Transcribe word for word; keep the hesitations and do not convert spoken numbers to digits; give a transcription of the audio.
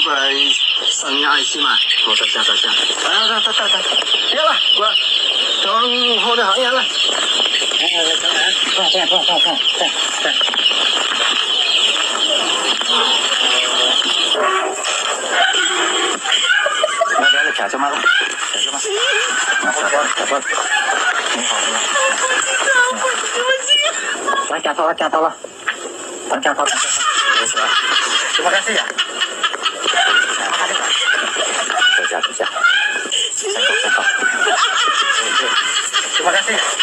过来送你爱心嘛。好，多谢多谢。来来来来来，别了，过来，等好的行业来。来来来，来来，快快快快快，快快。来来来，卡什么了？卡什么？拿过来，拿过来。你好，你好。来，夹到了，夹到了。等夹到，等夹到。Terima kasih ya. Kerja, kerja. Sengkok, sengkok. Terima kasih.